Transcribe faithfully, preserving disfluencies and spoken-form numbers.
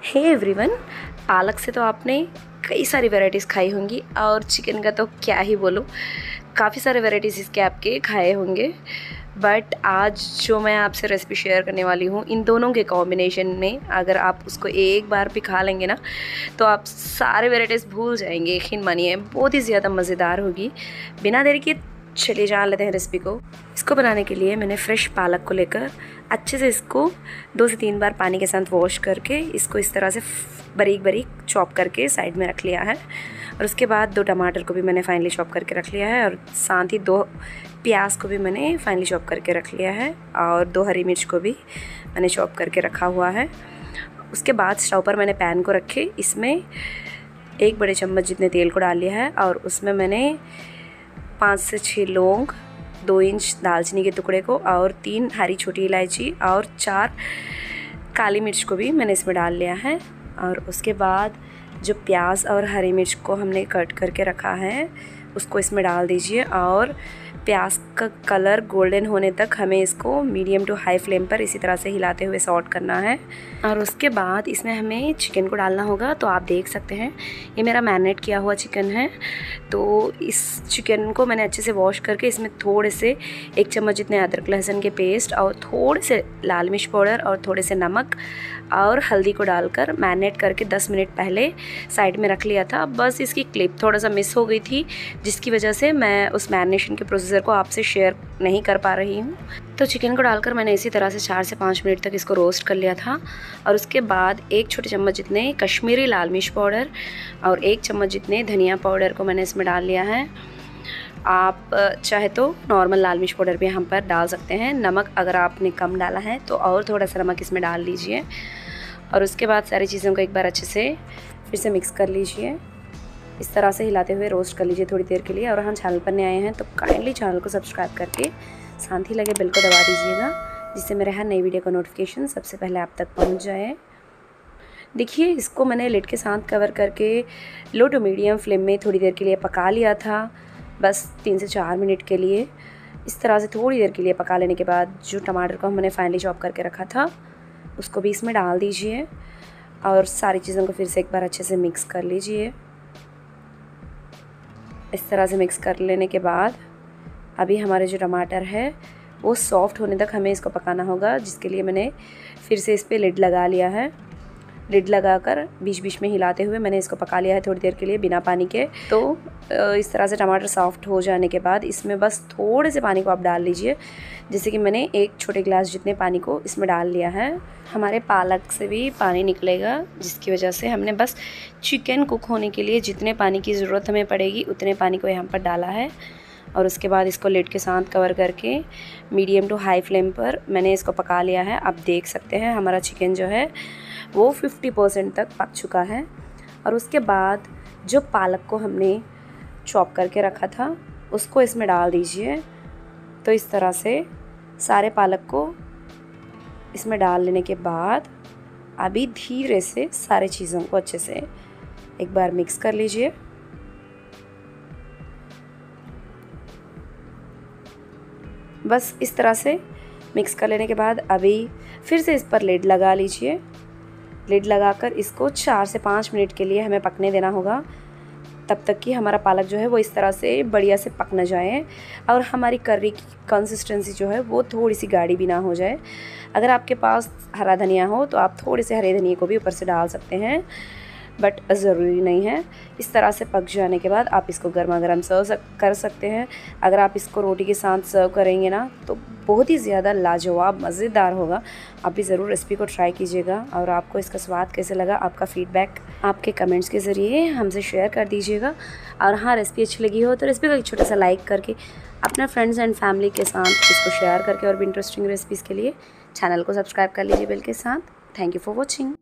Hey everyone, पालक से तो आपने कई सारी वैरायटीज़ खाई होंगी और चिकन का तो क्या ही बोलूँ, काफ़ी सारे वैरायटीज़ इसके आपके खाए होंगे। बट आज जो मैं आपसे रेसिपी शेयर करने वाली हूँ, इन दोनों के कॉम्बिनेशन में अगर आप उसको एक बार भी खा लेंगे ना तो आप सारे वैरायटीज़ भूल जाएंगे। यकीन मानिए, बहुत ही ज़्यादा मज़ेदार होगी। बिना देरी के चलिए जान लेते हैं रेसिपी को। इसको बनाने के लिए मैंने फ्रेश पालक को लेकर अच्छे से इसको दो से तीन बार पानी के साथ वॉश करके इसको इस तरह से बारीक बारीक चॉप करके साइड में रख लिया है। और उसके बाद दो टमाटर को भी मैंने फाइनली चॉप करके रख लिया है और साथ ही दो प्याज को भी मैंने फाइनली चॉप करके रख लिया है और दो हरी मिर्च को भी मैंने चॉप करके रखा हुआ है। उसके बाद स्टोव पर मैंने पैन को रखे, इसमें एक बड़े चम्मच जितने तेल को डाल लिया है और उसमें मैंने पाँच से छः लौंग, दो इंच दालचीनी के टुकड़े को और तीन हरी छोटी इलायची और चार काली मिर्च को भी मैंने इसमें डाल लिया है। और उसके बाद जो प्याज और हरी मिर्च को हमने कट करके रखा है उसको इसमें डाल दीजिए और प्याज का कलर गोल्डन होने तक हमें इसको मीडियम टू हाई फ्लेम पर इसी तरह से हिलाते हुए सॉट करना है। और उसके बाद इसमें हमें चिकन को डालना होगा। तो आप देख सकते हैं ये मेरा मैरिनेट किया हुआ चिकन है। तो इस चिकन को मैंने अच्छे से वॉश करके इसमें थोड़े से एक चम्मच जितने अदरक लहसुन के पेस्ट और थोड़े से लाल मिर्च पाउडर और थोड़े से नमक और हल्दी को डालकर मैरिनेट करके दस मिनट पहले साइड में रख लिया था। बस इसकी क्लिप थोड़ा सा मिस हो गई थी जिसकी वजह से मैं उस मैरिनेशन के प्रोसीजर को आपसे शेयर नहीं कर पा रही हूँ। तो चिकन को डालकर मैंने इसी तरह से चार से पाँच मिनट तक इसको रोस्ट कर लिया था। और उसके बाद एक छोटे चम्मच जितने कश्मीरी लाल मिर्च पाउडर और एक चम्मच जितने धनिया पाउडर को मैंने इसमें डाल लिया है। आप चाहे तो नॉर्मल लाल मिर्च पाउडर भी हम पर डाल सकते हैं। नमक अगर आपने कम डाला है तो और थोड़ा सा नमक इसमें डाल लीजिए। और उसके बाद सारी चीज़ों को एक बार अच्छे से फिर से मिक्स कर लीजिए। इस तरह से हिलाते हुए रोस्ट कर लीजिए थोड़ी देर के लिए। और हम चैनल पर नए आए हैं तो काइंडली चैनल को सब्सक्राइब करके साथ ही लगे बेल को दबा दीजिएगा, जिससे मेरे हर नई वीडियो का नोटिफिकेशन सबसे पहले आप तक पहुंच जाए। देखिए, इसको मैंने लिड के साथ कवर करके लो टू मीडियम फ्लेम में थोड़ी देर के लिए पका लिया था, बस तीन से चार मिनट के लिए। इस तरह से थोड़ी देर के लिए पका लेने के बाद जो टमाटर को हमने फाइनली चॉप करके रखा था उसको भी इसमें डाल दीजिए और सारी चीज़ों को फिर से एक बार अच्छे से मिक्स कर लीजिए। इस तरह से मिक्स कर लेने के बाद अभी हमारे जो टमाटर है वो सॉफ्ट होने तक हमें इसको पकाना होगा, जिसके लिए मैंने फिर से इस पर लिड लगा लिया है। लिड लगाकर बीच बीच में हिलाते हुए मैंने इसको पका लिया है थोड़ी देर के लिए बिना पानी के। तो इस तरह से टमाटर सॉफ्ट हो जाने के बाद इसमें बस थोड़े से पानी को आप डाल लीजिए, जैसे कि मैंने एक छोटे गिलास जितने पानी को इसमें डाल लिया है। हमारे पालक से भी पानी निकलेगा, जिसकी वजह से हमने बस चिकन कुक होने के लिए जितने पानी की ज़रूरत हमें पड़ेगी उतने पानी को यहाँ पर डाला है। और उसके बाद इसको लिड के साथ कवर करके मीडियम टू हाई फ्लेम पर मैंने इसको पका लिया है। आप देख सकते हैं हमारा चिकन जो है वो पचास परसेंट तक पक चुका है। और उसके बाद जो पालक को हमने चॉप करके रखा था उसको इसमें डाल दीजिए। तो इस तरह से सारे पालक को इसमें डाल लेने के बाद अभी धीरे से सारे चीज़ों को अच्छे से एक बार मिक्स कर लीजिए। बस इस तरह से मिक्स कर लेने के बाद अभी फिर से इस पर लिड लगा लीजिए। लिड लगाकर इसको चार से पाँच मिनट के लिए हमें पकने देना होगा, तब तक कि हमारा पालक जो है वो इस तरह से बढ़िया से पक न जाए और हमारी करी की कंसिस्टेंसी जो है वो थोड़ी सी गाढ़ी भी ना हो जाए। अगर आपके पास हरा धनिया हो तो आप थोड़े से हरे धनिया को भी ऊपर से डाल सकते हैं, बट ज़रूरी नहीं है। इस तरह से पक जाने के बाद आप इसको गर्मा गर्म सर्व कर सकते हैं। अगर आप इसको रोटी के साथ सर्व करेंगे ना तो बहुत ही ज़्यादा लाजवाब मज़ेदार होगा। आप भी ज़रूर रेसिपी को ट्राई कीजिएगा और आपको इसका स्वाद कैसे लगा आपका फीडबैक आपके कमेंट्स के ज़रिए हमसे शेयर कर दीजिएगा। और हाँ, रेसिपी अच्छी लगी हो तो रेसिपी को एक छोटा सा लाइक करके अपना फ्रेंड्स एंड फैमिली के साथ इसको शेयर करके और भी इंटरेस्टिंग रेसिपीज़ के लिए चैनल को सब्सक्राइब कर लीजिए बेल के साथ। Thank you for watching.